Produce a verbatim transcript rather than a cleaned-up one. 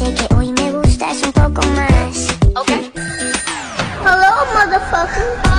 sé que hoy me gustas un poco más. Okay. Hello, motherfucker.